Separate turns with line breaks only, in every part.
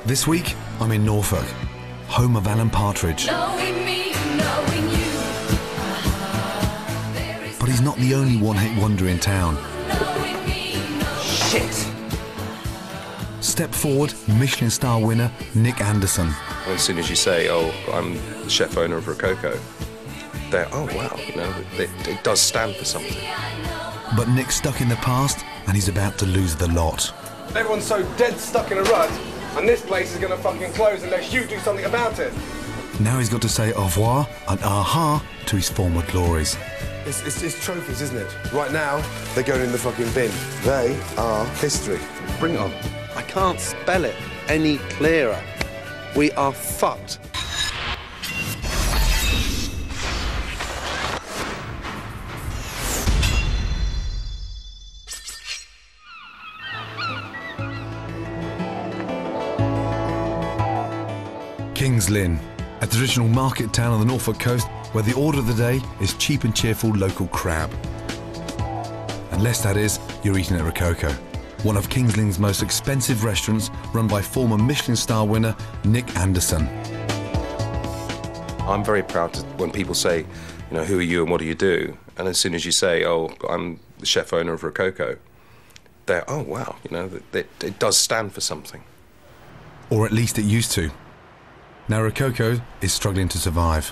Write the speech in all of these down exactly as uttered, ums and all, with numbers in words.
This week, I'm in Norfolk, home of Alan Partridge.
Knowing me, knowing you.
But he's not the only one-hit wonder in town.
Knowing me, knowing
Shit!
Step forward, Michelin star winner Nick Anderson.
As soon as you say, oh, I'm the chef owner of Rococo, they're, oh, wow, you know, it, it does stand for something.
But Nick's stuck in the past, and he's about to lose the lot.
Everyone's so dead stuck in a rut, and this place is going to fucking close unless you do something about it.
Now he's got to say au revoir and aha to his former glories.
It's, it's, it's trophies, isn't it? Right now, they're going in the fucking bin. They are history.
Bring it on. I can't spell it any clearer. We are fucked.
King's Lynn, a traditional market town on the Norfolk coast where the order of the day is cheap and cheerful local crab. Unless, that is, you're eating at Rococo, one of King's Lynn's most expensive restaurants run by former Michelin star winner Nick Anderson.
I'm very proud to, when people say, you know, who are you and what do you do? And as soon as you say, oh, I'm the chef owner of Rococo, they're, oh, wow, you know, it, it does stand for something.
Or at least it used to. Now Rococo is struggling to survive.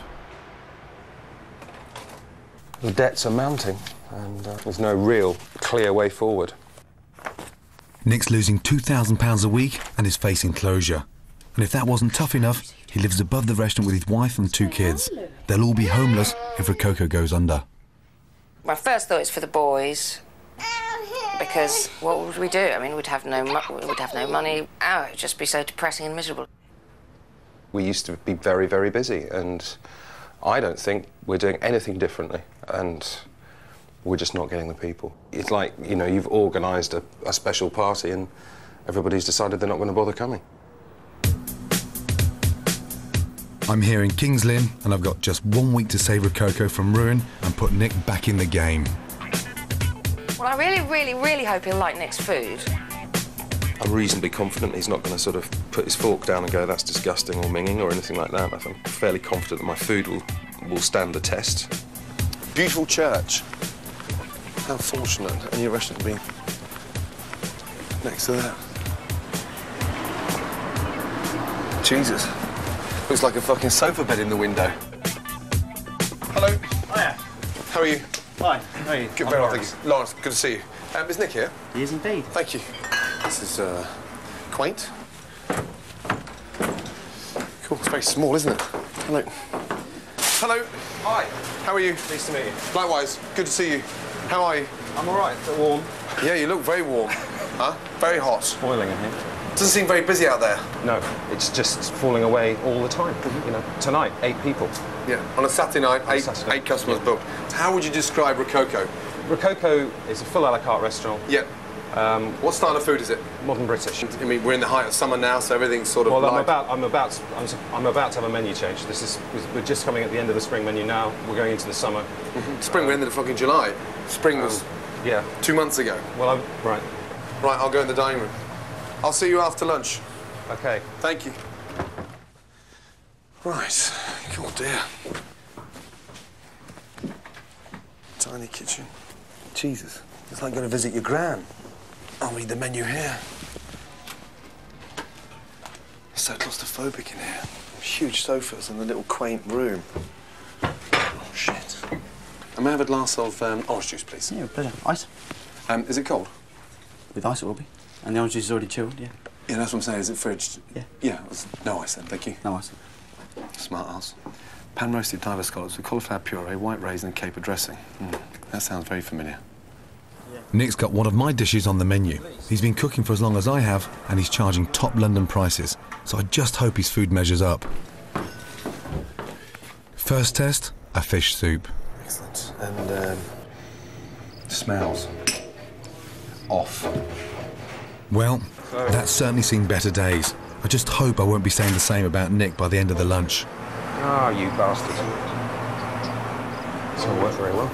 The debts are mounting, and uh, there's no real clear way forward.
Nick's losing two thousand pounds a week and is facing closure. And if that wasn't tough enough, he lives above the restaurant with his wife and two kids. They'll all be homeless if Rococo goes under.
My first thought is for the boys, because what would we do? I mean, we'd have no, mo- we'd have no money. Oh, it'd just be so depressing and miserable.
We used to be very, very busy, and I don't think we're doing anything differently, and we're just not getting the people. It's like, you know, you've organised a, a special party and everybody's decided they're not going to bother coming.
I'm here in King's Lynn, and I've got just one week to save Rococo from ruin and put Nick back in the game.
Well, I really, really, really hope he'll like Nick's food.
I'm reasonably confident he's not going to sort of put his fork down and go, that's disgusting or minging or anything like that. I'm fairly confident that my food will, will stand the test.
Beautiful church. How fortunate. And your restaurant being next to that. Jesus. Looks like a fucking sofa bed in the window.
Hello.
Hiya.
How are you?
Hi, how are you?
Good,
I'm
very well,
Lawrence.
thank you. Lawrence, good to see you. Um, is Nick here?
He is indeed.
Thank you. This is, uh, quaint. Cool, it's very small, isn't it? Hello. Hello.
Hi.
How are you?
Pleased to meet you.
Likewise, good to see you. How are you?
I'm all right, but warm.
Yeah, you look very warm. Huh? Very hot.
Boiling in here.
Doesn't seem very busy out there.
No, it's just falling away all the time. You know, tonight, eight people.
Yeah, on a Saturday night, eight,
Saturday.
eight customers
Yeah.
booked. How would you describe Rococo?
Rococo is a full a la carte restaurant.
Yep. Um, what style of food is it?
Modern British.
I mean, we're in the height of summer now, so everything's sort of
Well, I'm
light.
about, I'm about, I'm, I'm about to have a menu change. This is, we're just coming at the end of the spring menu now. We're going into the summer.
Mm-hmm. Spring, we're in the fucking July. Spring was
Um, yeah.
two months ago.
Well, I'm right.
Right, I'll go in the dining room. I'll see you after lunch.
Okay.
Thank you. Right. Oh dear. Tiny kitchen. Jesus. It's like going to visit your gran. I'll read the menu here. It's so claustrophobic in here. Huge sofas and the little quaint room. Oh, shit. I may have a glass of um, orange juice, please.
Yeah, pleasure. Ice?
Um, is it cold?
With ice it will be. And the orange juice is already chilled, yeah.
Yeah, that's what I'm saying. Is it fridged?
Yeah.
Yeah. It's no ice then, thank you.
No ice.
Smart ass. Pan-roasted diver scallops with cauliflower puree, white raisin and caper dressing. Mm, that sounds very familiar.
Nick's got one of my dishes on the menu. He's been cooking for as long as I have, and he's charging top London prices, so I just hope his food measures up. First test, a fish soup.
Excellent. And, um... smells. Off.
Well, that's certainly seen better days. I just hope I won't be saying the same about Nick by the end of the lunch.
Ah, you bastard. It's all worked very well.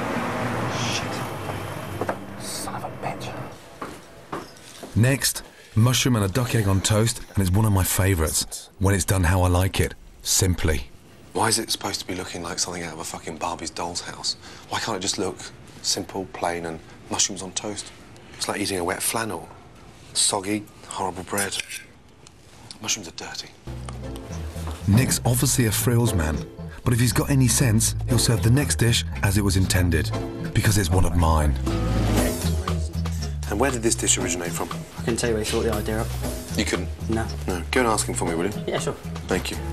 Son of a bitch.
Next, Mushroom and a duck egg on toast, and it's one of my favourites. When it's done how I like it. Simply.
Why is it supposed to be looking like something out of a fucking Barbie's doll's house? Why can't it just look simple, plain, and mushrooms on toast? It's like eating a wet flannel. Soggy, horrible bread. Mushrooms are dirty.
Nick's obviously a frills man, but if he's got any sense, he'll serve the next dish as it was intended, because it's one of mine.
And where did this dish originate from?
I can tell you where he thought the idea up.
You couldn't?
No.
No. Go and ask him for me, will you?
Yeah, sure.
Thank you.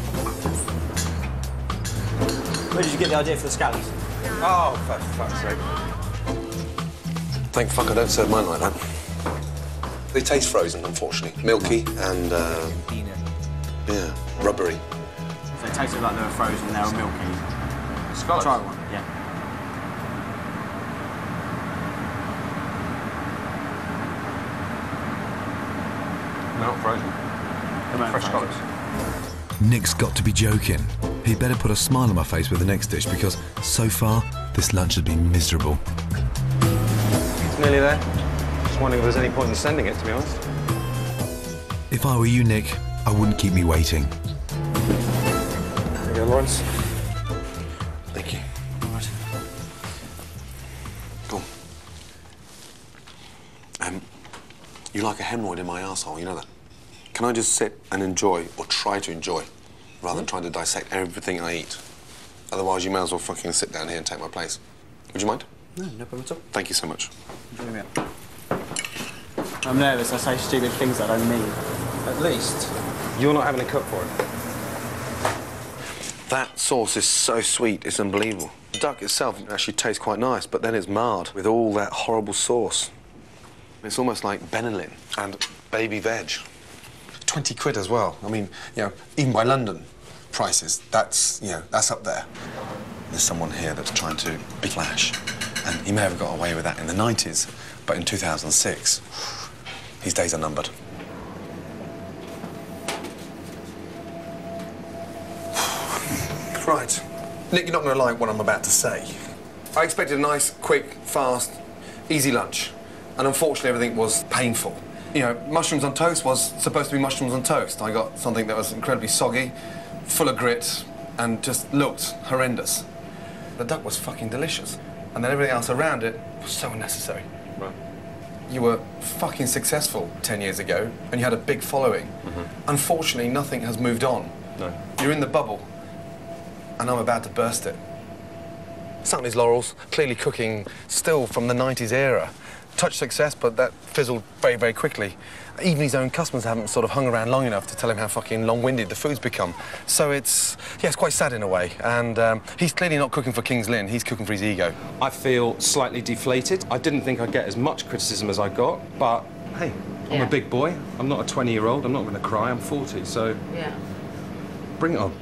Where did you get the idea for the scallops?
Oh, for fuck's sake.
Thank fuck I don't serve mine like that. They taste frozen, unfortunately. Milky and, uh... yeah, rubbery.
So it tasted like they were frozen, they were milky.
Scallops?
Try one, yeah.
They're not frozen.
They weren't
Fresh
frozen.
scallops.
Nick's got to be joking. He'd better put a smile on my face with the next dish, because so far, this lunch has been miserable.
It's nearly there. Just wondering if there's any point in sending it, to be honest.
If I were you, Nick, I wouldn't keep me waiting.
There you go, Lawrence.
Thank you.
Right.
Go on. Um, you like a hemorrhoid in my arsehole, you know that? Can I just sit and enjoy, or try to enjoy, rather than trying to dissect everything I eat? Otherwise, you may as well fucking sit down here and take my place. Would you mind?
No, no problem at all.
Thank you so much.
Join me up. I'm nervous, I say stupid things I don't mean.
At least you're not having a cook for it.
That sauce is so sweet, it's unbelievable. The duck itself actually tastes quite nice, but then it's marred with all that horrible sauce. It's almost like Benelin and baby veg. twenty quid as well. I mean, you know, even by London prices, that's, you know, that's up there. There's someone here that's trying to be flash, and he may have got away with that in the nineties, but in two thousand six, his days are numbered. Right. Nick, you're not going to like what I'm about to say. I expected a nice, quick, fast, easy lunch, and unfortunately everything was painful. You know, mushrooms on toast was supposed to be mushrooms on toast. I got something that was incredibly soggy, full of grit, and just looked horrendous. The duck was fucking delicious, and then everything else around it was so unnecessary.
Right.
You were fucking successful ten years ago, and you had a big following.
Mm-hmm.
Unfortunately, nothing has moved on.
No.
You're in the bubble, and I'm about to burst it. Sat on his laurels, clearly cooking still from the nineties era. Touch success, but that fizzled very, very quickly. Even his own customers haven't sort of hung around long enough to tell him how fucking long-winded the food's become. So it's, yeah, it's quite sad in a way. And um, he's clearly not cooking for King's Lynn, he's cooking for his ego.
I feel slightly deflated. I didn't think I'd get as much criticism as I got, but hey, I'm
Yeah.
a big boy. I'm not a twenty-year-old. I'm not going to cry. I'm forty, so
Yeah.
bring it on.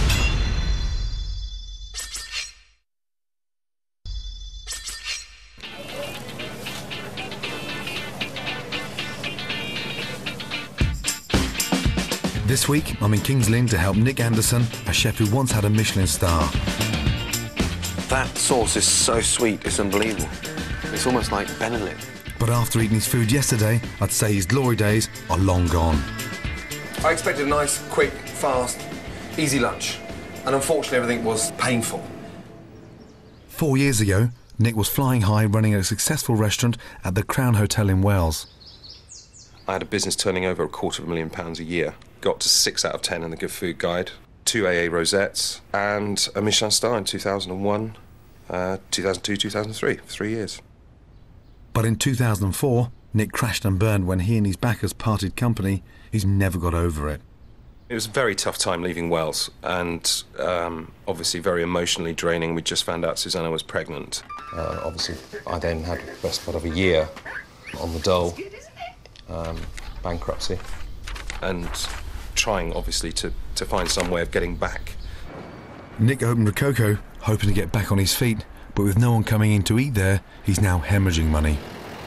This week, I'm in King's Lynn to help Nick Anderson, a chef who once had a Michelin star.
That sauce is so sweet, it's unbelievable. It's almost like Benelin.
But after eating his food yesterday, I'd say his glory days are long gone.
I expected a nice, quick, fast, easy lunch. And unfortunately, everything was painful.
Four years ago, Nick was flying high running a successful restaurant at the Crown Hotel in Wales.
I had a business turning over a quarter of a million pounds a year. Got to six out of ten in the Good Food Guide, two A A rosettes, and a Michelin star in two thousand one, uh, two thousand two, two thousand three, three years.
But in two thousand four, Nick crashed and burned when he and his backers parted company. He's never got over it.
It was a very tough time leaving Wales, and um, obviously very emotionally draining. We just found out Susanna was pregnant. Uh, obviously, I then had the best part of a year on the dole, um, bankruptcy, and trying, obviously, to, to find some way of getting back.
Nick opened Rococo, hoping to get back on his feet, but with no one coming in to eat there, he's now hemorrhaging money.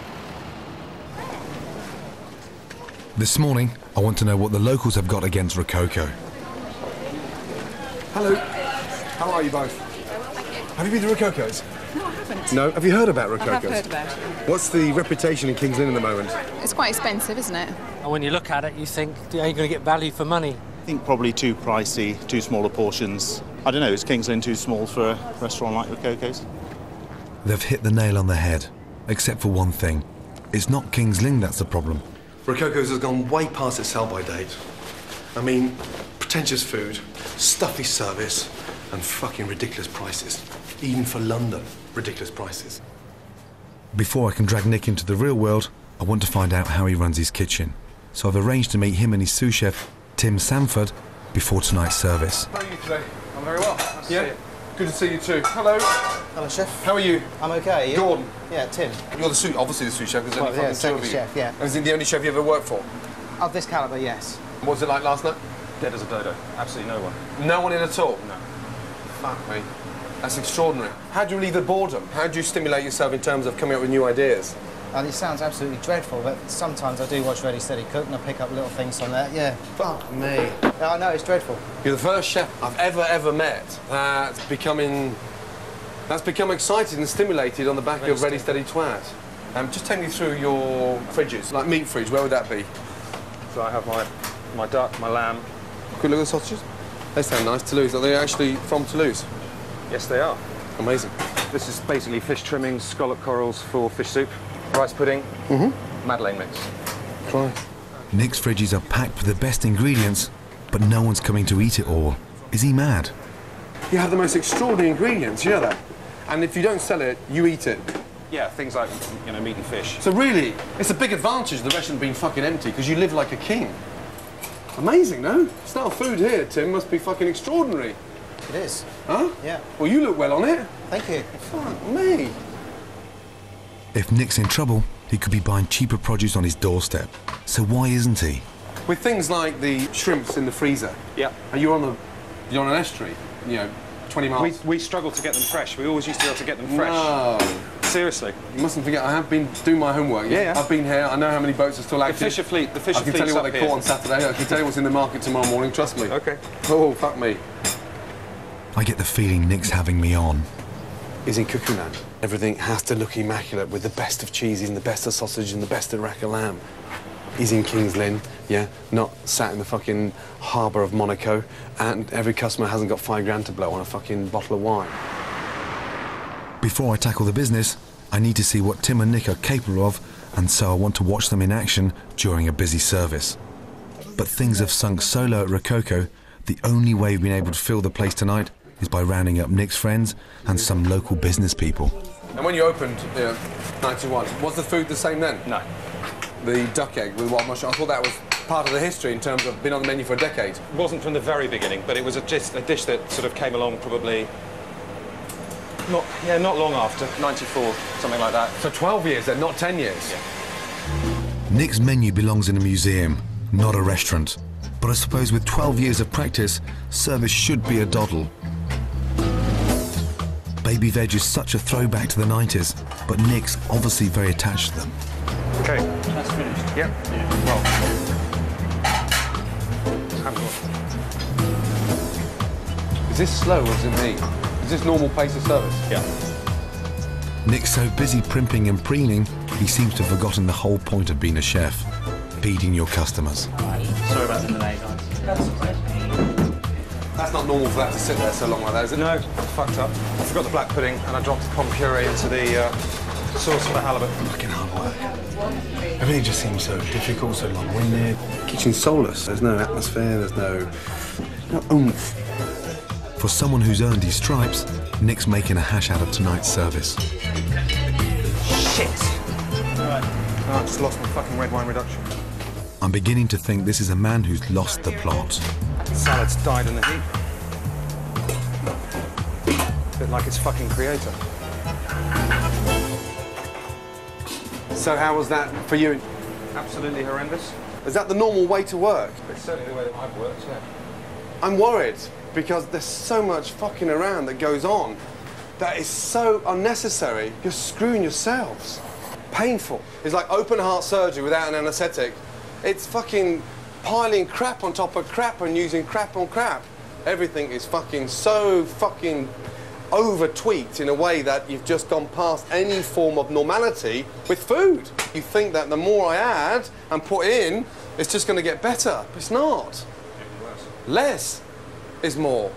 This morning, I want to know what the locals have got against Rococo.
Hello. How are you both? Have you been to Rococo's?
No, I haven't.
No? Have you heard about
I
Rococo's?
have heard about it.
What's the reputation in King's Lynn at the moment?
It's quite expensive, isn't it? And when you look at it, you think, are you going to get value for money?
I think probably too pricey, too smaller portions. I don't know, is King's Lynn too small for a restaurant like Rococo's?
They've hit the nail on the head, except for one thing. It's not King's Lynn that's the problem.
Rococo's has gone way past its sell-by date. I mean, pretentious food, stuffy service, and fucking ridiculous prices. Even for London, ridiculous prices.
Before I can drag Nick into the real world, I want to find out how he runs his kitchen. So I've arranged to meet him and his sous chef, Tim Sanford, before tonight's service.
How are you today? I'm very well. Nice to
Yeah?
see you.
Good to see you too. Hello.
Hello, chef.
How are you?
I'm okay. You?
Gordon.
Yeah, Tim.
You're the sous, obviously the sous chef. There's only
Well, yeah,
fucking two of
second
you.
chef, yeah.
And is he the only chef you ever worked for?
Of this calibre, yes.
What was it like last night?
Dead as a dodo. Absolutely no one.
No one in at all?
No.
Fuck me. That's extraordinary. How do you relieve the boredom? How do you stimulate yourself in terms of coming up with new ideas?
And it sounds absolutely dreadful, but sometimes I do watch Ready Steady Cook and I pick up little things from that, yeah.
Fuck me.
Yeah, I know, it's dreadful.
You're the first chef I've ever, ever met that's becoming... that's become excited and stimulated on the back
Ready
of Ready Steady Twat. Um, just take me through your fridges. Like meat fridge, where would that be?
So I have my, my duck, my lamb.
Quick look at the sausages. They sound nice. Toulouse. Are they actually from Toulouse?
Yes, they are.
Amazing.
This is basically fish trimmings, scallop corals for fish soup, rice pudding, mm-hmm. Madeleine mix.
Christ.
Nick's fridges are packed with the best ingredients, but no one's coming to eat it all. Is he mad?
You have the most extraordinary ingredients, you know that? And if you don't sell it, you eat it.
Yeah, things like, you know, meat and fish.
So really, it's a big advantage of the restaurant being fucking empty because you live like a king. Amazing, no? Style food here, Tim, must be fucking extraordinary.
It is.
Huh?
Yeah.
Well, you look well on it.
Thank you.
Fuck me.
If Nick's in trouble, he could be buying cheaper produce on his doorstep. So why isn't he?
With things like the shrimps in the freezer.
Yeah.
And you're on the, you're on an estuary, you know, twenty miles.
We, we struggle to get them fresh. We always used to be able to get them fresh.
No.
Seriously.
You mustn't forget, I have been doing my homework.
Yeah, yeah.
I've been here, I know how many boats are still
The
active.
Fisher Fleet, the Fisher
I can
Fleet's
tell you what
up
they
here.
caught on Saturday. I can tell you what's in the market tomorrow morning, trust me.
Okay.
Oh, fuck me.
I get the feeling Nick's having me on.
He's in cuckoo land. Everything has to look immaculate with the best of cheeses and the best of sausage and the best of rack of lamb. He's in King's Lynn, yeah, not sat in the fucking harbour of Monaco, and every customer hasn't got five grand to blow on a fucking bottle of wine.
Before I tackle the business, I need to see what Tim and Nick are capable of, and so I want to watch them in action during a busy service. But things have sunk so low at Rococo, the only way we've been able to fill the place tonight is by rounding up Nick's friends and some local business people.
And when you opened, yeah, ninety-one, was the food the same then?
No.
The duck egg with wild mushroom, I thought that was part of the history in terms of being on the menu for a decade.
It wasn't from the very beginning, but it was a, just a dish that sort of came along probably not, yeah, not long after, ninety-four, something like that.
So twelve years then, not ten years?
Yeah.
Nick's menu belongs in a museum, not a restaurant. But I suppose with twelve years of practice, service should be a doddle. Baby veg is such a throwback to the nineties, but Nick's obviously very attached to them.
Okay.
That's finished.
Yep.
Yeah.
Well. Have one.
Is this slow or is it me? Is this normal pace of service?
Yeah.
Nick's so busy primping and preening, he seems to have forgotten the whole point of being a chef, feeding your customers.
Sorry about the delay, guys.
That's not normal for that to sit there so long like that, is it?
No, I fucked up. I forgot the black pudding and I dropped the con puree into the uh, sauce for the halibut.
Fucking hard work. Everything just seems so difficult, so long-winded. Kitchen's soulless. There's no atmosphere, there's no... no oomph.
For someone who's earned his stripes, Nick's making a hash out of tonight's service.
Shit! Alright. Oh, I just lost my fucking red wine reduction.
I'm beginning to think this is a man who's lost the plot.
Salad's died in the heat. Bit like its fucking creator.
So how was that for you?
Absolutely horrendous.
Is that the normal way to work?
It's certainly the way that I've worked, yeah.
I'm worried because there's so much fucking around that goes on that is so unnecessary. You're screwing yourselves. Painful. It's like open heart surgery without an anaesthetic. It's fucking piling crap on top of crap and using crap on crap. Everything is fucking so fucking over-tweaked in a way that you've just gone past any form of normality with food. You think that the more I add and put in, it's just going to get better. But it's not. Less is more.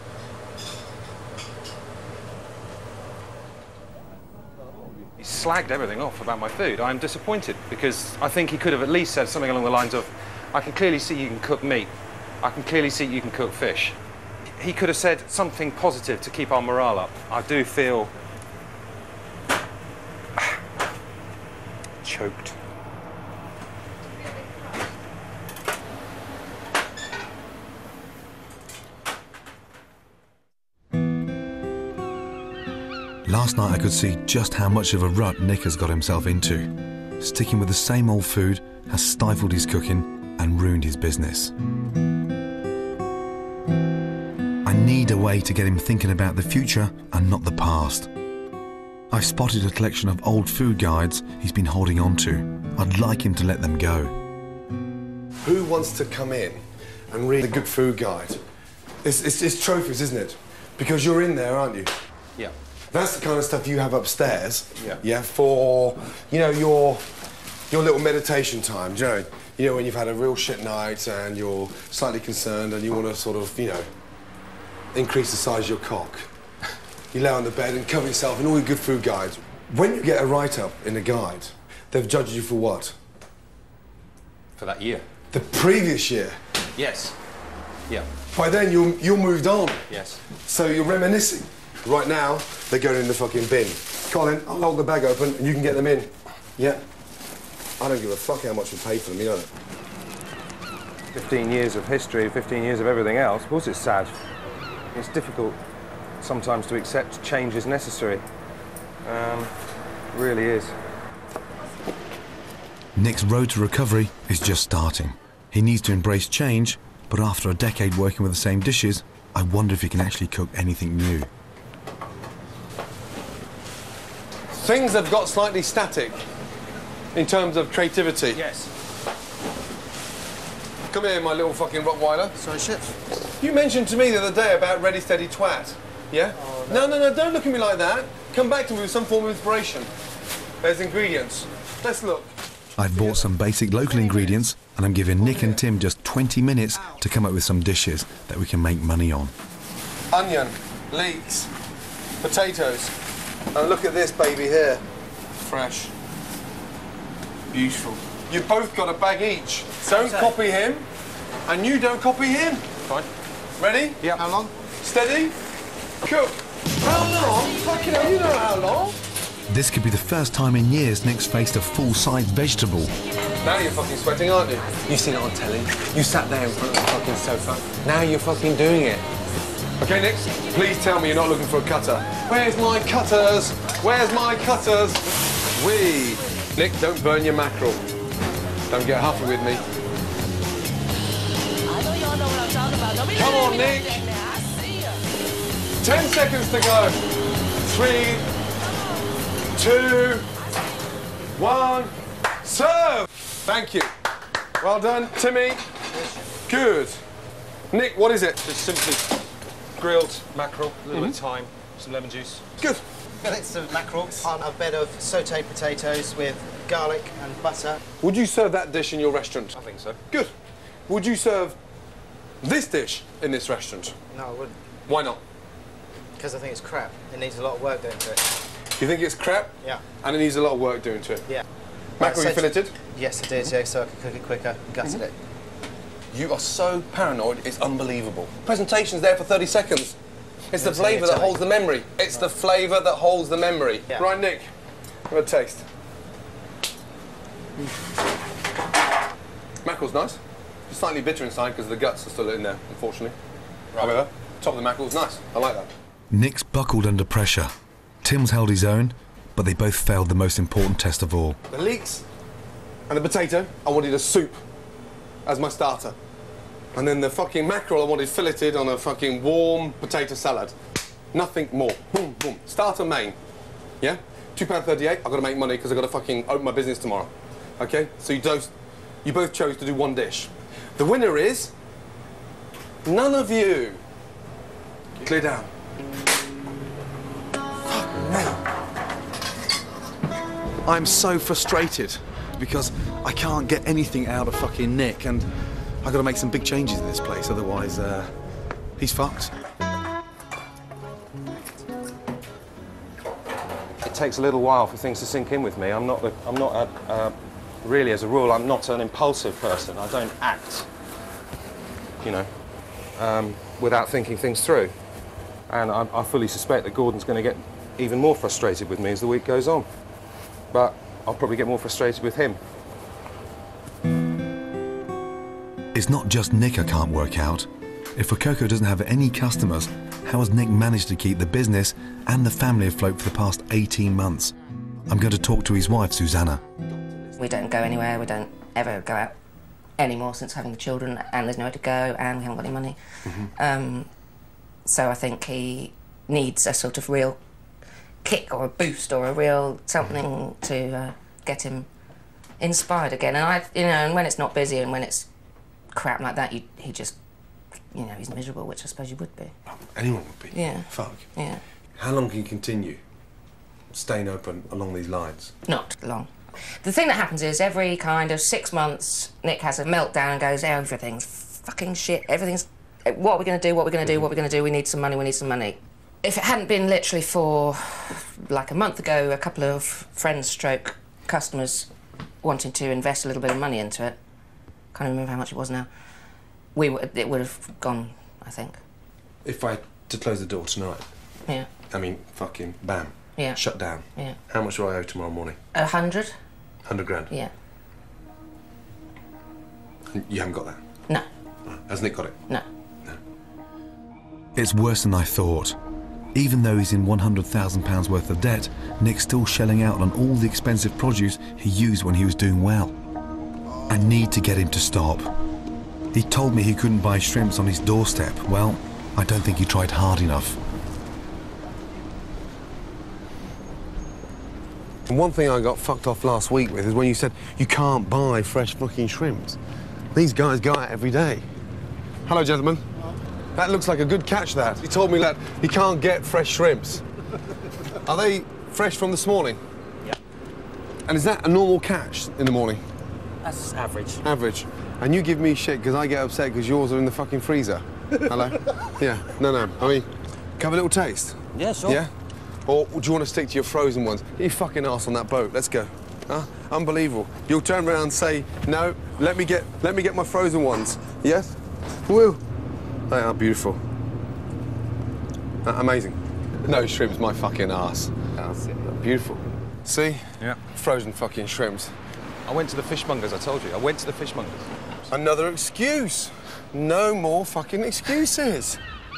He slagged everything off about my food. I'm disappointed because I think he could have at least said something along the lines of, I can clearly see you can cook meat. I can clearly see you can cook fish. He could have said something positive to keep our morale up. I do feel choked.
Last night I could see just how much of a rut Nick has got himself into. Sticking with the same old food has stifled his cooking and ruined his business. I need a way to get him thinking about the future and not the past. I've spotted a collection of old food guides he's been holding on to. I'd like him to let them go.
Who wants to come in and read the Good Food Guide? It's, it's, it's trophies, isn't it? Because you're in there, aren't you?
Yeah.
That's the kind of stuff you have upstairs.
Yeah.
Yeah, for, you know, your your little meditation time, do you know? You know, when you've had a real shit night and you're slightly concerned and you want to sort of, you know, increase the size of your cock. You lay on the bed and cover yourself in all your Good Food Guides. When you get a write-up in a guide, they've judged you for what?
For that year?
The previous year.
Yes. Yeah.
By then, you're, you're moved on.
Yes.
So you're reminiscing. Right now, they're going in the fucking bin. Colin, I'll hold the bag open and you can get them in. Yeah. I don't give a fuck how much we pay for them, you know.
fifteen years of history, fifteen years of everything else. Of course it's sad. It's difficult sometimes to accept change is necessary. Um, it really is.
Nick's road to recovery is just starting. He needs to embrace change, but after a decade working with the same dishes, I wonder if he can actually cook anything new.
Things have got slightly static in terms of creativity.
Yes.
Come here, my little fucking Rottweiler.
Sorry, chef.
You mentioned to me the other day about Ready Steady Twat. Yeah?
Oh,
no. no, no, no, don't look at me like that. Come back to me with some form of inspiration. There's ingredients. Let's look.
I've bought some basic local ingredients and I'm giving Nick and Tim just twenty minutes to come up with some dishes that we can make money on.
Onion, leeks, potatoes. And look at this baby here. Fresh. Beautiful. You've both got a bag each. Don't copy him, and you don't copy him.
Fine.
Ready?
Yeah.
How long?
Steady. Cook. How long? Fucking hell, you know how long.
This could be the first time in years Nick's faced a full-sized vegetable.
Now you're fucking sweating, aren't you? You've seen it on telly. You sat there in front of the fucking sofa. Now you're fucking doing it. Okay, Nick, please tell me you're not looking for a cutter. Where's my cutters? Where's my cutters? Wee. Nick, don't burn your mackerel. Don't get huffy with me. Come on, Nick. Ten seconds to go. Three, two, one, serve. Thank you. Well done, Timmy. Good. Nick, what is it?
Just simply grilled mackerel, a little bit of thyme, some lemon juice.
Good.
Fillets of mackerel on a bed of sautéed potatoes with garlic and butter.
Would you serve that dish in your restaurant?
I think so.
Good. Would you serve this dish in this restaurant?
No, I wouldn't.
Why not?
Because I think it's crap. It needs a lot of work doing to it.
You think it's crap?
Yeah.
And it needs a lot of work doing to it?
Yeah.
Mackerel you
I said-
filleted?
Yes, I did, yeah, so I could cook it quicker. Gutted it.
You are so paranoid, it's unbelievable. Presentation's there for thirty seconds. It's the
It's in
flavour that
Italy.
holds the memory. It's the flavour that holds the memory.
Yeah.
Right, Nick, have a taste. Mackerel's nice. It's slightly bitter inside because the guts are still in there, unfortunately. However, top of the mackerel's nice. I like that.
Nick's buckled under pressure. Tim's held his own, but they both failed the most important test of all.
The leeks and the potato, I wanted a soup as my starter. And then the fucking mackerel I wanted filleted on a fucking warm potato salad. Nothing more. Boom, boom. Starter main. Yeah? two pounds thirty-eight, I've got to make money because I've got to fucking open my business tomorrow. Okay? So you, dosed, you both chose to do one dish. The winner is none of you. Clear down.
I'm so frustrated because I can't get anything out of fucking Nick, and I've got to make some big changes in this place, otherwise uh, he's fucked.
It takes a little while for things to sink in with me. I'm not, the, I'm not a, uh, really, as a rule, I'm not an impulsive person. I don't act, you know, um, without thinking things through. And I, I fully suspect that Gordon's going to get even more frustrated with me as the week goes on. But I'll probably get more frustrated with him.
It's not just Nick I can't work out. If Rococo doesn't have any customers, how has Nick managed to keep the business and the family afloat for the past eighteen months? I'm going to talk to his wife, Susanna.
We don't go anywhere, we don't ever go out anymore since having the children, and there's nowhere to go, and we haven't got any money.
Mm-hmm.
Um, so I think he needs a sort of real kick or a boost or a real something to uh, get him inspired again. And I, you know, and when it's not busy and when it's crap like that, you, he just, you know, he's miserable, which I suppose you would be.
Anyone would be.
Yeah.
Fuck.
Yeah.
How long can you continue staying open along these lines?
Not long. The thing that happens is every kind of six months, Nick has a meltdown and goes, everything's fucking shit, everything's, what are we going to do, what are we going to do, what are we going to do, we need some money, we need some money. If it hadn't been literally for, like a month ago, a couple of friends stroke customers wanting to invest a little bit of money into it, can't remember how much it was now, we w it would have gone, I think.
If I had to close the door tonight,
Yeah.
I mean, fucking bam.
Yeah.
Shut down.
Yeah.
How much do I owe tomorrow morning?
A hundred?
Hundred grand?
Yeah.
You haven't got that?
No.
Has Nick got it?
No.
It's worse than I thought. Even though he's in one hundred thousand pounds worth of debt, Nick's still shelling out on all the expensive produce he used when he was doing well. I need to get him to stop. He told me he couldn't buy shrimps on his doorstep. Well, I don't think he tried hard enough.
And one thing I got fucked off last week with is when you said you can't buy fresh fucking shrimps. These guys go out every day. Hello, gentlemen. That looks like a good catch, that. He told me that he can't get fresh shrimps. Are they fresh from this morning?
Yeah.
And is that a normal catch in the morning?
That's average.
Average. And you give me shit because I get upset because yours are in the fucking freezer. Hello? Yeah. No, no. I mean, can I have a little taste?
Yeah, sure.
Yeah? Or do you want to stick to your frozen ones? Get your fucking ass on that boat. Let's go. Huh? Unbelievable. You'll turn around and say, no, let me get let me get my frozen ones. Yes? Woo. They are beautiful. Uh, amazing. No shrimps, my fucking ass. That's it. Beautiful. See?
Yeah.
Frozen fucking shrimps.
I went to the fishmongers, I told you. I went to the fishmongers.
Another excuse. No more fucking excuses.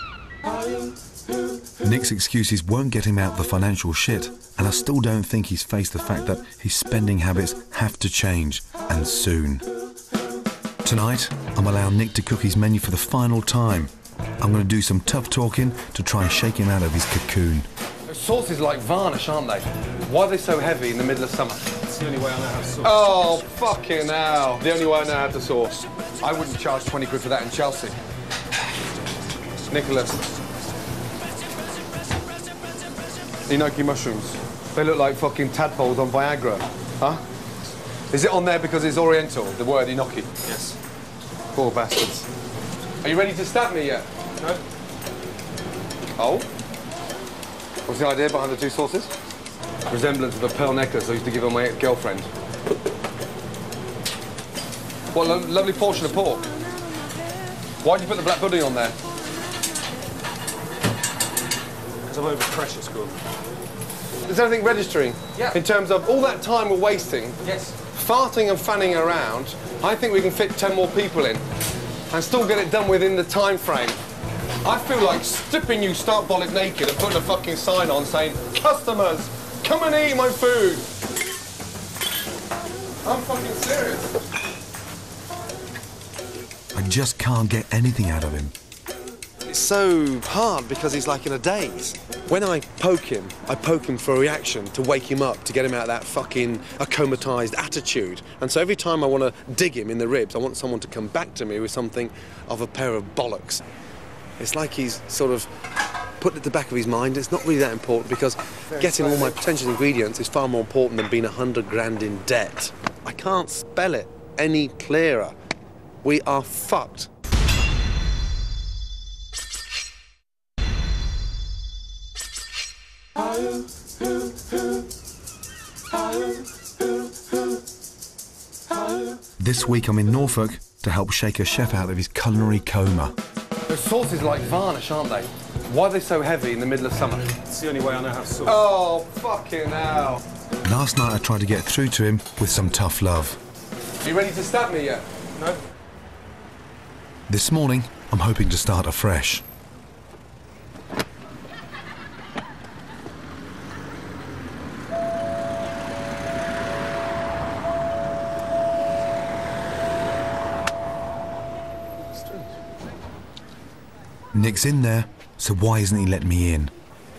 Nick's excuses won't get him out of the financial shit, and I still don't think he's faced the fact that his spending habits have to change, and soon. Tonight, I'm allowing Nick to cook his menu for the final time. I'm going to do some tough talking to try and shake him out of his cocoon.
Those sauces are like varnish, aren't they? Why are they so heavy in the middle of summer?
It's the only way I know how to sauce.
Oh, fucking hell. The only way I know how to sauce. I wouldn't charge twenty quid for that in Chelsea. Nicholas. Enoki mushrooms. They look like fucking tadpoles on Viagra. Huh? Is it on there because it's Oriental, the word enoki?
Yes.
Poor bastards. Are you ready to stab me yet?
No.
Oh? What's the idea behind the two sauces? Resemblance of a pearl necklace I used to give on my ex-girlfriend. What a lo lovely portion of pork. Why'd you put the black pudding on there?
Because I'm over precious, Gordon.
Is everything registering?
Yeah.
In terms of all that time we're wasting,
Yes.
farting and fanning around, I think we can fit ten more people in and still get it done within the time frame. I feel like stripping you stark bollock naked and putting a fucking sign on saying, customers, come and eat my food. I'm fucking serious.
I just can't get anything out of him.
It's so hard because he's like in a daze. When I poke him, I poke him for a reaction to wake him up, to get him out of that fucking acclimatized attitude. And so every time I want to dig him in the ribs, I want someone to come back to me with something of a pair of bollocks. It's like he's sort of put at the back of his mind it's not really that important because getting all my potential ingredients is far more important than being a hundred grand in debt. I can't spell it any clearer. We are fucked.
This week I'm in Norfolk to help shake a chef out of his culinary coma.
Those sauces are like varnish, aren't they? Why are they so heavy in the middle of summer?
It's the only way I know how to sauce.
Oh, fucking hell.
Last night I tried to get through to him with some tough love.
Are you ready to stab me yet? No?
This morning, I'm hoping to start afresh. Nick's in there, so why isn't he letting me in?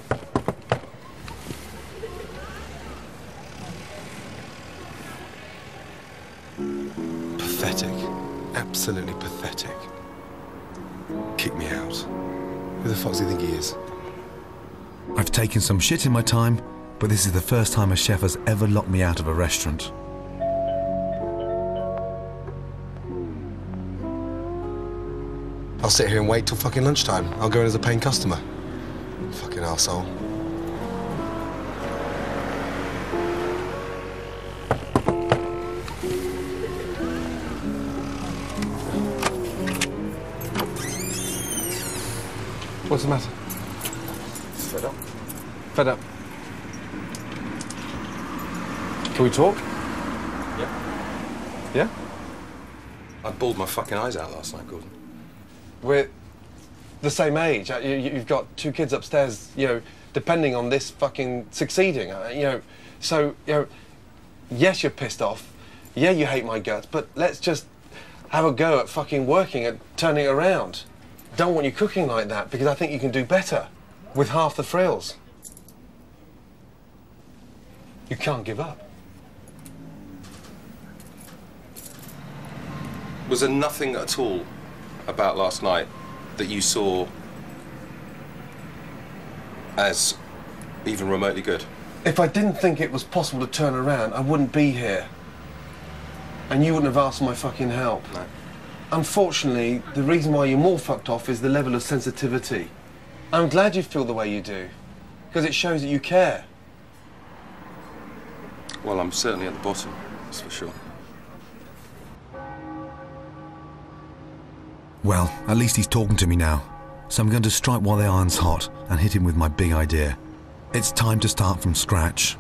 Pathetic. Absolutely pathetic. Kick me out. Who the fuck does he think he is?
I've taken some shit in my time, but this is the first time a chef has ever locked me out of a restaurant.
I'll sit here and wait till fucking lunchtime. I'll go in as a paying customer. Fucking arsehole. What's the matter?
Fed up.
Fed up. Can we talk?
Yeah.
Yeah?
I bawled my fucking eyes out last night, Gordon.
We're the same age. Uh, you, you've got two kids upstairs, you know, depending on this fucking succeeding, uh, you know. So, you know, yes, you're pissed off. Yeah, you hate my guts, but let's just have a go at fucking working at turning it around. Don't want you cooking like that because I think you can do better with half the frills. You can't give up.
Was there nothing at all about last night that you saw as even remotely good?
If I didn't think it was possible to turn around, I wouldn't be here. And you wouldn't have asked my fucking help.
No.
Unfortunately, the reason why you're more fucked off is the level of sensitivity. I'm glad you feel the way you do, because it shows that you care.
Well, I'm certainly at the bottom, that's for sure.
Well, at least he's talking to me now, so I'm going to strike while the iron's hot and hit him with my big idea. It's time to start from scratch.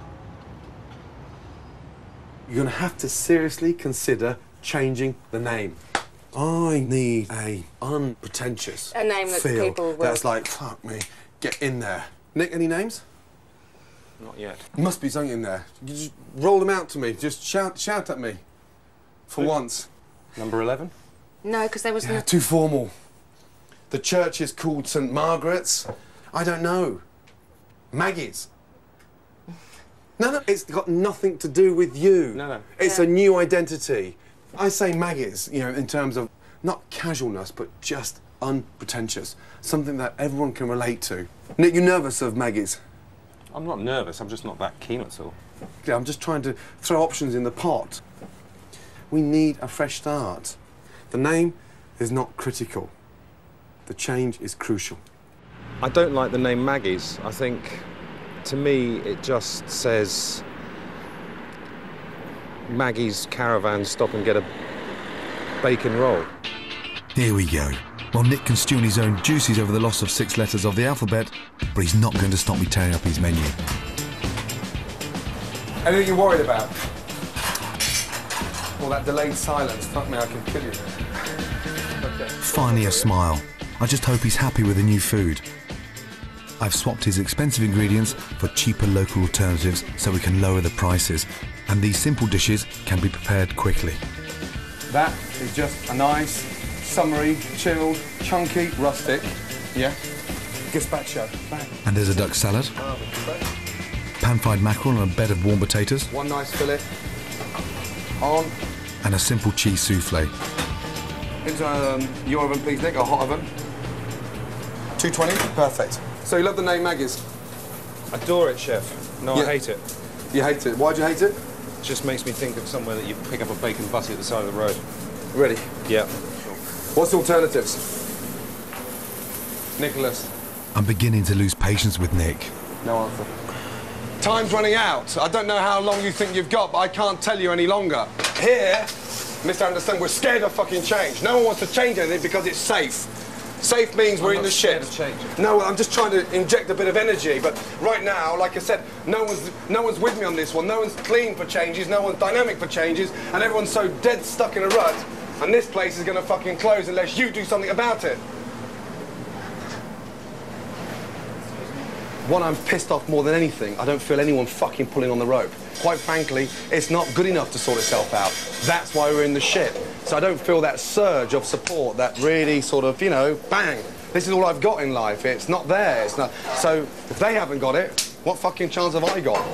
You're going to have to seriously consider changing the name. I need a unpretentious
A name that
feel
people will-
that's like, fuck me, get in there. Nick, any names?
Not yet.
Must be something in there. You just roll them out to me. Just shout, shout at me. For once.
Number eleven?
No, because there was
Yeah,
no...
too formal. The church is called Saint Margaret's. I don't know. Maggie's. No, no, it's got nothing to do with you.
No, no.
It's
Yeah.
a new identity. I say Maggie's, you know, in terms of not casualness, but just unpretentious. Something that everyone can relate to. Nick, you're nervous of Maggie's?
I'm not nervous, I'm just not that keen at all.
Yeah, I'm just trying to throw options in the pot. We need a fresh start. The name is not critical. The change is crucial.
I don't like the name Maggie's. I think, to me, it just says Maggie's Caravan Stop and Get a Bacon Roll.
Here we go. Well, Nick can stew on his own juices over the loss of six letters of the alphabet, but he's not going to stop me tearing up his menu.
Anything you're worried about? Well, that delayed silence, fuck me, I can kill you. Okay.
Finally a smile. I just hope he's happy with the new food. I've swapped his expensive ingredients for cheaper local alternatives so we can lower the prices. And these simple dishes can be prepared quickly.
That is just a nice, summery, chilled, chunky, rustic, yeah, gazpacho. Bang.
And there's a duck salad, pan-fried mackerel on a bed of warm potatoes,
One nice fillet. On.
and a simple cheese souffle.
Into um, your oven, please, Nick, a hot oven. two twenty, perfect. So you love the name Maggie's?
Adore it, chef. No,
Yeah.
I hate it.
You hate it. Why'd you hate it?
It just makes me think of somewhere that you pick up a bacon butty at the side of the road.
Ready?
Yeah.
What's the alternatives? Nicholas.
I'm beginning to lose patience with Nick.
No answer. Time's running out. I don't know how long you think you've got, but I can't tell you any longer. Here, Mister Anderson, we're scared of fucking change. No one wants to change anything because it's safe. Safe means we're
I'm
in
not
the
scared
shit.
of change.
No, I'm just trying to inject a bit of energy. But right now, like I said, no one's no one's with me on this one. No one's clean for changes. No one's dynamic for changes, and everyone's so dead stuck in a rut. And this place is going to fucking close unless you do something about it. What I'm pissed off more than anything, I don't feel anyone fucking pulling on the rope. Quite frankly, it's not good enough to sort itself out. That's why we're in the shit. So I don't feel that surge of support, that really sort of, you know, bang. This is all I've got in life. It's not there. It's not. So if they haven't got it, what fucking chance have I got?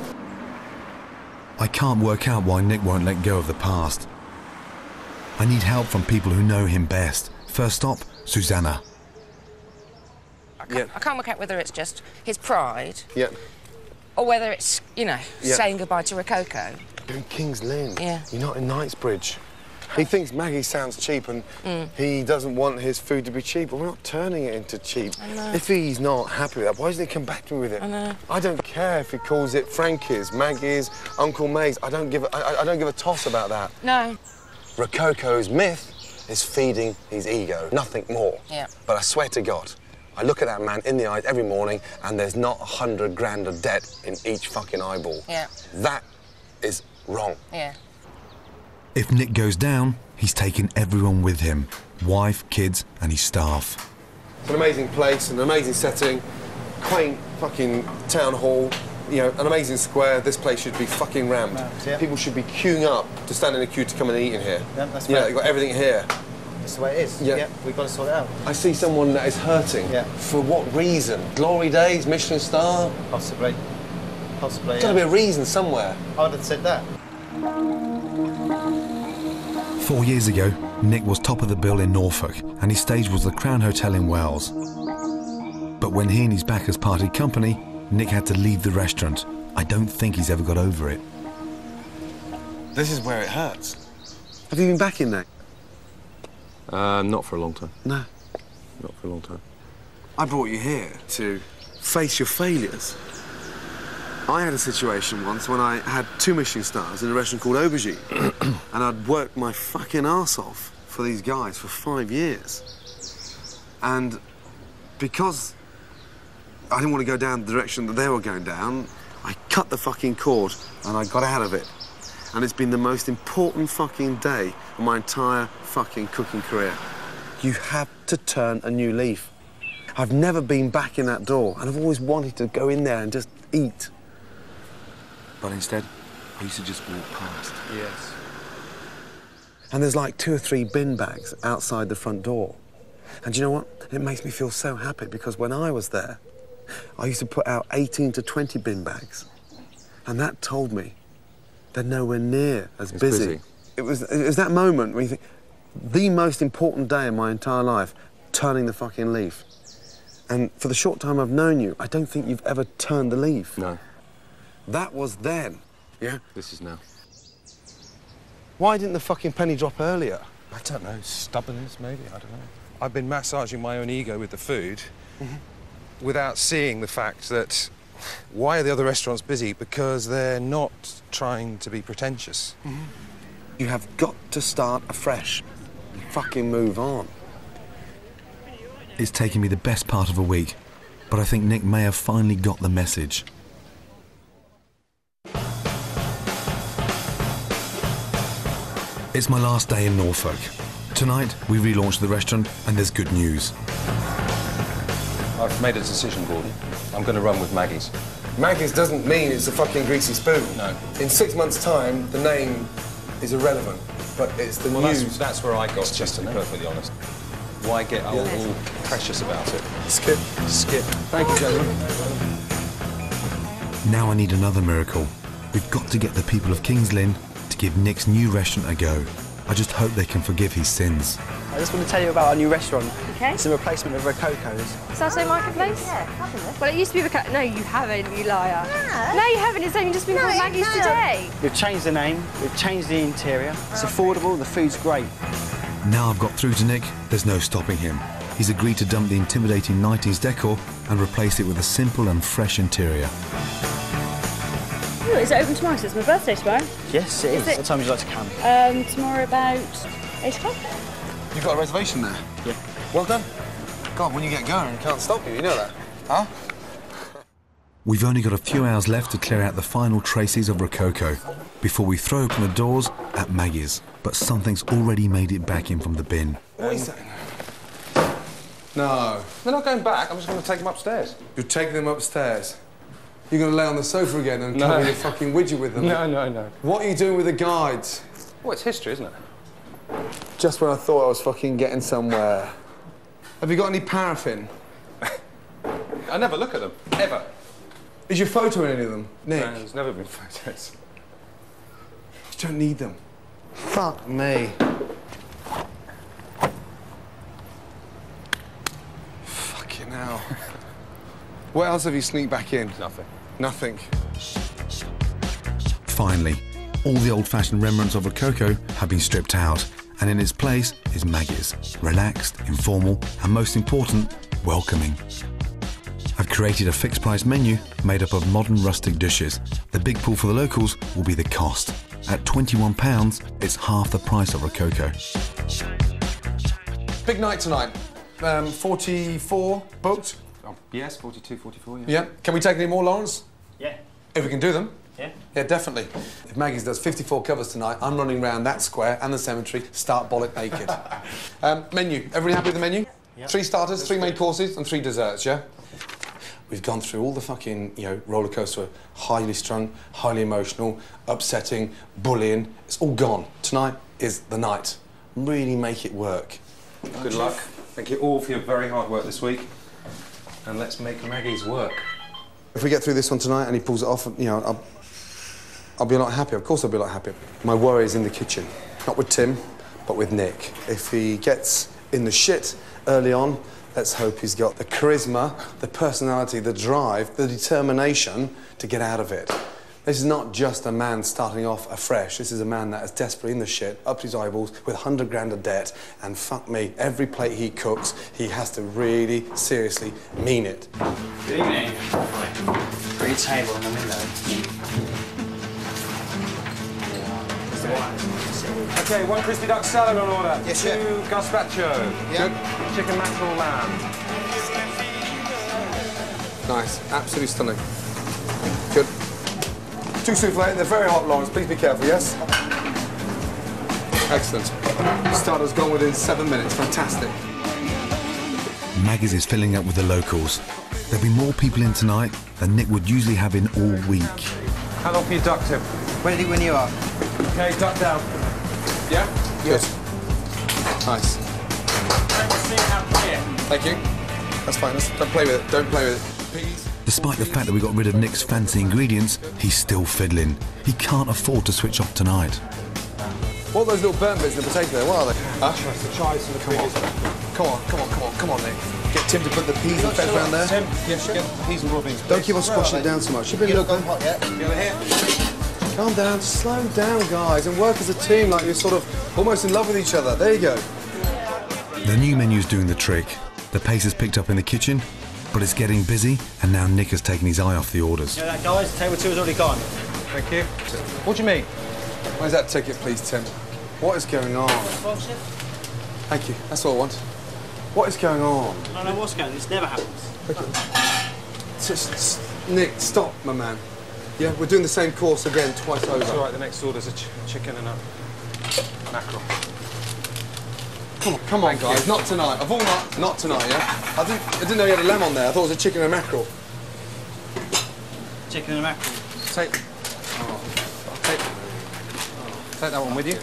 I can't work out why Nick won't let go of the past. I need help from people who know him best. First stop, Susanna.
I can't,
Yeah.
I can't work out whether it's just his pride
Yeah.
or whether it's, you know,
Yeah.
saying goodbye to Rococo.
You're in King's Lynn.
Yeah.
You're not in Knightsbridge. He thinks Maggie sounds cheap and
Mm.
he doesn't want his food to be cheap, but we're not turning it into cheap.
I know.
If he's not happy with that, why doesn't he come back to me with it?
I know.
I don't care if he calls it Frankie's, Maggie's, Uncle May's. I don't give a, I, I don't give a toss about that.
No.
Rococo's myth is feeding his ego, nothing more.
Yeah.
But I swear to God, I look at that man in the eyes every morning and there's not a hundred grand of debt in each fucking eyeball.
Yeah.
That is wrong.
Yeah.
If Nick goes down, he's taking everyone with him. Wife, kids, and his staff.
It's an amazing place, an amazing setting, quaint fucking town hall, you know, an amazing square. This place should be fucking rammed.
Rammed, yeah.
People should be queuing up to stand in a queue to come and eat in here.
Yeah, that's
You know,
right.
you've got everything here.
That's the way it is.
Yeah.
Yeah, we've got to sort it out.
I see someone that is hurting.
Yeah.
For what reason? Glory days, Michelin star?
Possibly. Possibly,
There's got to
yeah.
be a reason somewhere.
I would have said that.
Four years ago, Nick was top of the bill in Norfolk, and his stage was the Crown Hotel in Wells. But when he and his backers parted company, Nick had to leave the restaurant. I don't think he's ever got over it.
This is where it hurts. Have you been back in there?
Uh, not for a long time.
No.
Not for a long time.
I brought you here to face your failures. I had a situation once when I had two Michelin stars in a restaurant called Aubergine, and I'd worked my fucking arse off for these guys for five years. And because I didn't want to go down the direction that they were going down, I cut the fucking cord and I got out of it. And it's been the most important fucking day of my entire fucking cooking career. You have to turn a new leaf. I've never been back in that door, and I've always wanted to go in there and just eat. But instead, I used to just walk past.
Yes.
And there's like two or three bin bags outside the front door. And do you know what? It makes me feel so happy because when I was there, I used to put out eighteen to twenty bin bags. And that told me they're nowhere near as
It's
busy.
busy.
It was, it was that moment when you think, the most important day in my entire life, turning the fucking leaf. And for the short time I've known you, I don't think you've ever turned the leaf.
No.
That was then, yeah?
This is now.
Why didn't the fucking penny drop earlier?
I don't know. Stubbornness, maybe. I don't know. I've been massaging my own ego with the food mm-hmm. without seeing the fact that why are the other restaurants busy? Because they're not trying to be pretentious.
Mm-hmm. You have got to start afresh and fucking move on.
It's taken me the best part of a week, but I think Nick may have finally got the message. It's my last day in Norfolk. Tonight, we relaunch the restaurant, and there's good news.
I've made a decision, Gordon. I'm going to run with Maggie's.
Maggie's doesn't mean it's a fucking greasy spoon.
No.
In six months' time, the name is irrelevant, but it's the
Well,
news.
that's, that's where I got to, to be perfectly honest. Why get all,
Yeah.
all precious about it?
Skip.
Skip.
Thank you, gentlemen.
Now I need another miracle. We've got to get the people of King's Lynn to give Nick's new restaurant a go. I just hope they can forgive his sins.
I just want to tell you about our new restaurant.
Okay.
It's a replacement of Rococo's.
Saturday Marketplace?
Yeah, fabulous.
Well, it used to be Rococo. No, you haven't, you liar.
No.
No, you haven't. It's only just been
No,
called Maggie's
no.
today.
We've changed the name, we've changed the interior. It's affordable, the food's great.
Now I've got through to Nick, there's no stopping him. He's agreed to dump the intimidating nineties decor and replace it with a simple and fresh interior.
Oh, is it open tomorrow? 'Cause it's my birthday tomorrow.
Yes, it is.
Is it?
What time would you like to come?
Um, tomorrow about eight o'clock.
You've got a reservation there?
Yeah.
Well done. God, when you get going, can't stop you, you know that? Huh?
We've only got a few hours left to clear out the final traces of Rococo before we throw open the doors at Maggie's. But something's already made it back in from the bin.
What is that? No.
They're not going back. I'm just going to take them upstairs.
You're taking them upstairs. You're going to lay on the sofa again and
No.
cover your fucking widget with them?
No, no, no.
What are you doing with the guides?
Well, it's history, isn't it?
Just when I thought I was fucking getting somewhere. Have you got any paraffin?
I never look at them, ever.
Is your photo in any of them, Nick?
No, there's never been photos.
You don't need them. Fuck me. Fucking hell. What else have you sneaked back in?
Nothing.
Nothing.
Finally, all the old-fashioned remnants of Rococo have been stripped out, and in its place is Maggie's. Relaxed, informal, and most important, welcoming. I've created a fixed-price menu made up of modern rustic dishes. The big pull for the locals will be the cost. At twenty-one pounds, it's half the price of Rococo.
Big night tonight. Um, forty-four booked?
Oh, yes, forty-two, forty-four, yeah.
Yeah. Can we take any more, Lawrence?
Yeah.
If we can do them?
Yeah.
Yeah, definitely. If Maggie's does fifty-four covers tonight, I'm running around that square and the cemetery, start bollock naked. um, menu. Everybody happy with the menu?
Yep.
Three starters, three main courses, and three desserts, yeah? We've gone through all the fucking, you know, roller coaster, highly strung, highly emotional, upsetting, bullying. It's all gone. Tonight is the night. Really make it work.
Good luck. Thank you all for your very hard work this week. And let's make Maggie's work.
If we get through this one tonight and he pulls it off, you know, I'll, I'll be a lot happier. Of course I'll be a lot happier. My worry is in the kitchen. Not with Tim, but with Nick. If he gets in the shit early on, let's hope he's got the charisma, the personality, the drive, the determination to get out of it. This is not just a man starting off afresh. This is a man that is desperately in the shit, up to his eyeballs, with a hundred grand of debt, and fuck me, every plate he cooks, he has to really, seriously mean it.
Good evening. Green table in the window.
Okay, one crispy duck salad on order.
Yes,
Two
chef.
gazpacho.
Yeah.
Good. Chicken mackerel lamb.
Nice, absolutely stunning. Good. Two souffle, they're very hot, Lawrence. Please be careful, yes? Excellent. Starter's gone within seven minutes. Fantastic.
Maggie's is filling up with the locals. There'll be more people in tonight than Nick would usually have in all week.
How long for your duck, Tim?
Ready when you are.
Okay, duck down. Yeah?
Good. Nice. Thank you. That's fine. That's, don't play with it. Don't play with it. Peas.
Despite the fact that we got rid of Nick's fancy ingredients, he's still fiddling. He can't afford to switch off tonight.
What are those little burnt bits in the potato there? What are they? Huh?
Chives and the
Come on. Come on, come on, come on, come on, Nick. Get Tim to put the peas and fed round there.
Tim, yes, get the peas and raw beans.
Don't keep on squashing it down so much. You've been looking.
hot yet?
Over here.
Calm down, slow down, guys, and work as a team like you're sort of almost in love with each other. There you go.
The new menu's doing the trick. The pace has picked up in the kitchen, but it's getting busy, and now Nick has taken his eye off the orders.
You know that, guys? Table two has already gone.
Thank you. What do you mean?
Where's that ticket, please, Tim? What is going on? Thank you. That's all I want. What is going on?
I don't know what's going on. This never happens.
Just, just, Nick, stop, my man. Yeah, we're doing the same course again, twice over.
It's all right, the next order's a ch chicken and a mackerel.
Come on, come on, guys. Not tonight. Of all night, not tonight, yeah? I didn't, I didn't know you had a lamb on there. I thought it was a chicken and mackerel.
Chicken and mackerel.
Take, oh, take, oh, take that one with you.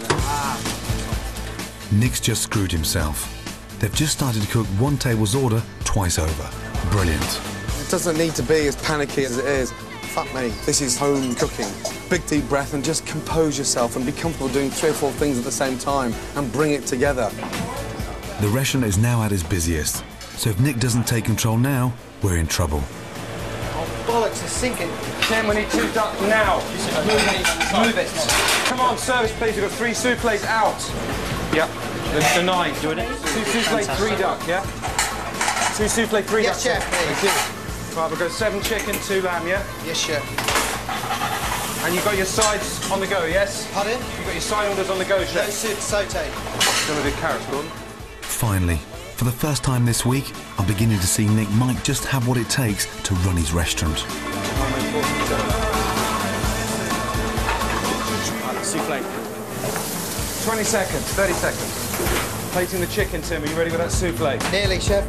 Nick's just screwed himself. They've just started to cook one table's order twice over. Brilliant.
It doesn't need to be as panicky as it is. Fuck me. This is home cooking. Big deep breath and just compose yourself and be comfortable doing three or four things at the same time and bring it together.
The restaurant is now at its busiest, so if Nick doesn't take control now, we're in trouble.
Oh, bollocks, it's sinking.
Tim, we need two duck now. Move it. Move it. Come on, service, please. We've got three souffles out. Yep. The, the nine. Doing it. Two souffle, three duck, yeah? Two souffle, three
Yes,
duck.
chef, please.
Thank you. Right, we've got seven chicken, two lamb, yeah?
Yes, chef.
And you've got your sides on the go, yes?
Pardon?
You've got your side orders on the go, chef?
No soup, sauté.
Gonna do carrots, Gordon.
Finally, for the first time this week, I'm beginning to see Nick might just have what it takes to run his restaurant.
Souffle. twenty seconds, thirty seconds. Plating the chicken, Tim. Are you ready with that souffle?
Nearly, chef.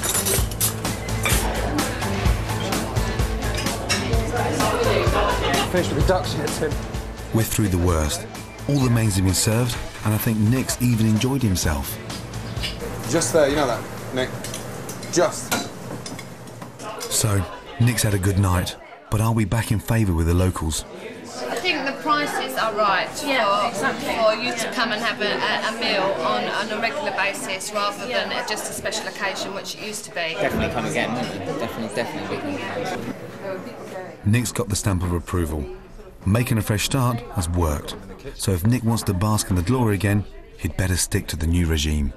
Finished with the ducks yet, Tim?
We're through the worst. All the mains have been served, and I think Nick's even enjoyed himself.
Just there, you know that, Nick? Just.
So, Nick's had a good night, but are we back in favour with the locals?
I think the prices are right
Yeah,
for,
exactly.
for you to come and have a, a, a meal on, on a regular basis rather than just a special occasion, which it used to be.
Definitely come again. Definitely, definitely we can.
Nick's got the stamp of approval. Making a fresh start has worked. So if Nick wants to bask in the glory again, he'd better stick to the new regime.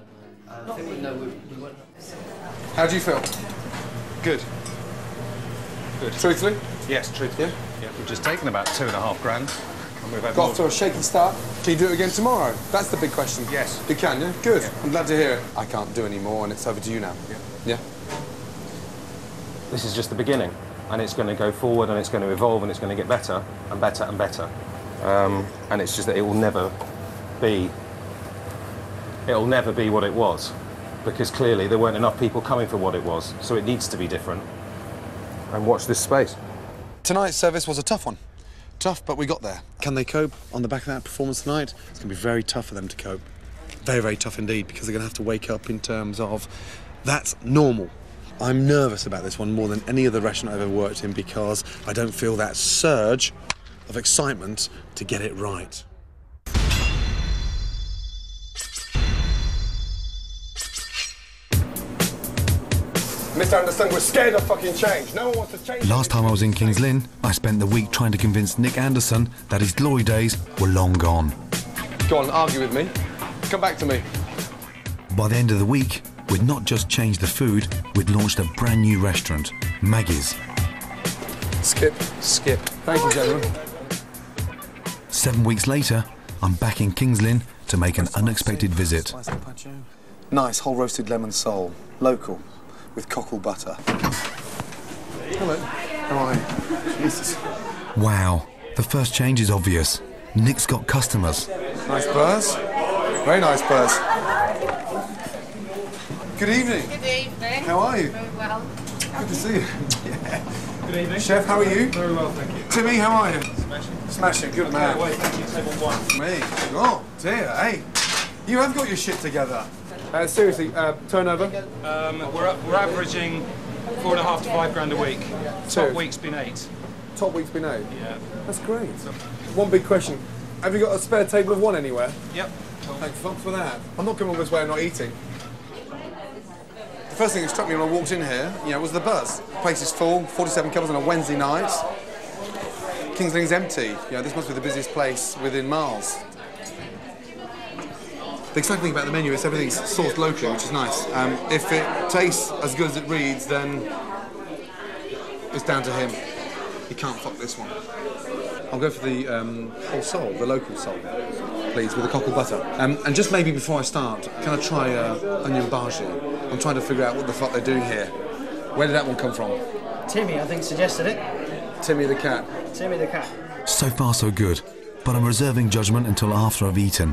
How do you feel?
Good. Good.
Truthfully?
Yes, truthfully.
Yeah?
Yeah, we've just taken about two and a half grand. And we've had
Got
more.
off to a shaky start. Can you do it again tomorrow? That's the big question.
Yes.
You can, yeah? Good.
Yeah.
I'm glad to hear it. I can't do any more, and it's over to you now.
Yeah.
Yeah?
This is just the beginning, and it's going to go forward, and it's going to evolve, and it's going to get better and better and better. Um, and it's just that it will never be. It'll never be what it was, because clearly there weren't enough people coming for what it was. So it needs to be different. And watch this space.
Tonight's service was a tough one. Tough, but we got there. Can they cope on the back of that performance tonight? It's going to be very tough for them to cope. Very, very tough indeed, because they're going to have to wake up in terms of that's normal. I'm nervous about this one more than any other restaurant I've ever worked in because I don't feel that surge of excitement to get it right. Mister Anderson, we're scared of fucking change. No one wants to change.
Last time I was in King's Lynn, I spent the week trying to convince Nick Anderson that his glory days were long gone.
Go on, argue with me. Come back to me.
By the end of the week, we'd not just changed the food, we'd launched a brand new restaurant, Maggie's.
Skip.
Skip.
Thank you, gentlemen.
Seven weeks later, I'm back in King's Lynn to make an unexpected visit.
Nice whole roasted lemon sole, local, with cockle butter. Hello. How are you? Jesus.
Wow, the first change is obvious. Nick's got customers.
Nice buzz. Very nice buzz. Good evening.
Good evening.
How are you?
Very well.
Good to see you. Yeah.
Good evening.
Chef, how are you?
Very well, thank you.
Timmy, how are you?
Smashing.
Smashing, good man.
Wait, thank you. Table one.
Me? Oh, dear, hey. You have got your shit together. Uh, seriously, uh, turnover?
Um, we're, up, we're averaging four and a half to five grand a week.
Two.
Top week's been eight.
Top week's been eight?
Yeah.
That's great. One big question. Have you got a spare table of one anywhere?
Yep.
Thank fuck for that. I'm not going all this way and not eating. The first thing that struck me when I walked in here, you know, was the buzz. The place is full, forty-seven covers on a Wednesday night. King's Lynn's empty. You know, this must be the busiest place within miles. The exciting thing about the menu is everything's sourced locally, which is nice. Um, if it tastes as good as it reads, then it's down to him. He can't fuck this one. I'll go for the um, whole sole, the local sole, please, with the cockle butter. Um, and just maybe before I start, can I try uh, onion bhaji? I'm trying to figure out what the fuck they're doing here. Where did that one come from?
Timmy, I think, suggested it.
Timmy the cat.
Timmy the cat.
So far so good, but I'm reserving judgment until after I've eaten.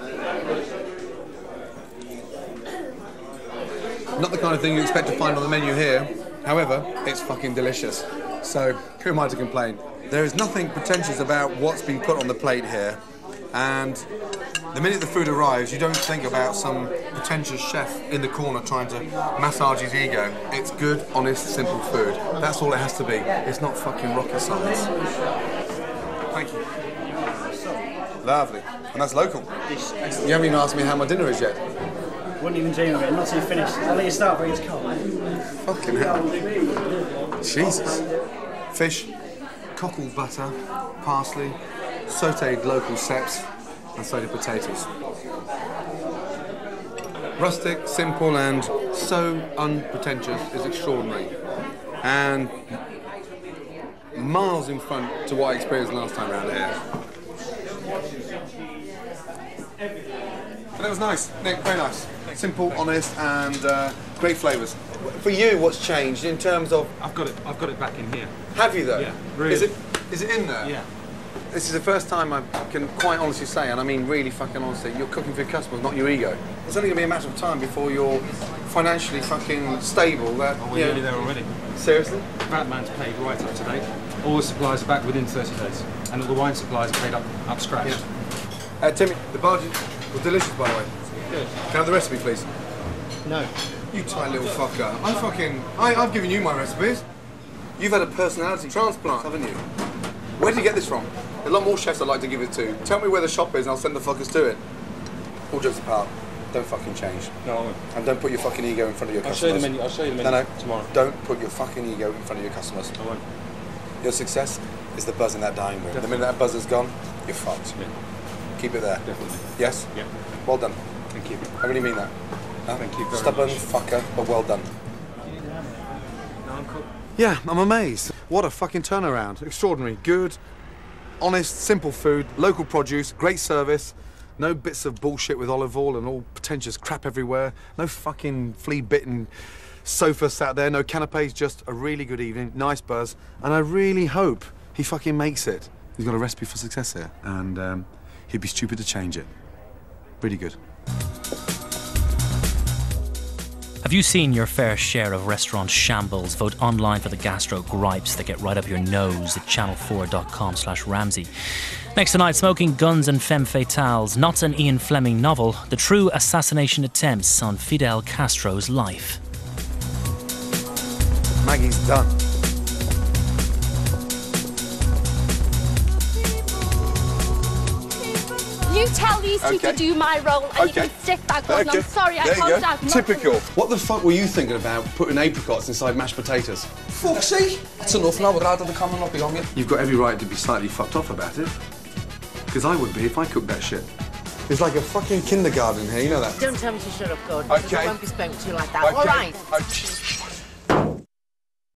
Not the kind of thing you expect to find on the menu here. However, it's fucking delicious. So, who am I to complain? There is nothing pretentious about what's been put on the plate here. And the minute the food arrives, you don't think about some pretentious chef in the corner trying to massage his ego. It's good, honest, simple food. That's all it has to be. It's not fucking rocket science. Thank you. Lovely. And that's local. You haven't even asked me how my dinner is yet.
Wouldn't even dream of it, not till you finish. I'll let you start, but it's cold.
Fucking hell. Jesus. Fish, cockle butter, parsley, sautéed local ceps, and sautéed potatoes. Rustic, simple, and so unpretentious is extraordinary. And miles in front to what I experienced last time around here. But it was nice, Nick, very nice. Simple, honest, and uh, great flavours. For you, what's changed in terms of...
I've got it, I've got it back in here.
Have you, though?
Yeah, really.
Is it, is it in there?
Yeah.
This is the first time I can quite honestly say, and I mean really fucking honestly, you're cooking for your customers, not your ego. It's only going to be a matter of time before you're financially fucking stable. That,
Oh, we're
yeah.
nearly there already.
Seriously?
That man's paid right up to date. All the suppliers are back within thirty days. And all the wine suppliers are paid up, up scratch.
Yeah. Uh, Timmy, the bargee was delicious, by the way.
Good.
Can I have the recipe, please?
No.
You tight little fucker. I'm fucking... I, I've given you my recipes. You've had a personality transplant, haven't you? Where did you get this from? There are a lot more chefs I'd like to give it to. Tell me where the shop is and I'll send the fuckers to it. All jokes apart, don't fucking change.
No, I won't.
And don't put your fucking ego in front of your
I'll show you
customers.
the menu, I'll show you the menu
no, no,
tomorrow.
Don't put your fucking ego in front of your customers.
I won't.
Your success is the buzz in that dining room.
Definitely.
The minute that buzz is gone, you're fucked.
Yeah.
Keep it there.
Definitely.
Yes?
Yeah.
Well done.
Thank you.
I really mean that. Huh?
Thank you very
Stubborn
much.
fucker, but well done.
No, I'm cool.
Yeah, I'm amazed. What a fucking turnaround. Extraordinary. Good, honest, simple food, local produce, great service, no bits of bullshit with olive oil and all pretentious crap everywhere, no fucking flea-bitten sofa sat there, no canapes, just a really good evening, nice buzz, and I really hope he fucking makes it. He's got a recipe for success here, and um, he'd be stupid to change it. Really good.
Have you seen your fair share of restaurant shambles? Vote online for the gastro gripes that get right up your nose at channel four dot com slash Ramsey. Next tonight, Smoking Guns and Femme Fatales, not an Ian Fleming novel, the true assassination attempts on Fidel Castro's life.
Maggie's done.
You tell these two
Okay.
to do my role and you
Okay.
can stick that gun.
Okay.
I'm sorry, I
There you
can't
go.
out.
Typical. What the fuck were you thinking about putting apricots inside mashed potatoes?
Foxy! That's enough now, we're out of the common not be on you.
You've got every right to be slightly fucked off about it. Because I would be if I cooked that shit. It's like a fucking kindergarten here, you know that?
Don't tell me to shut up, Gordon. because
Okay.
I won't be spoken to like that.
Okay.
All right.
Okay.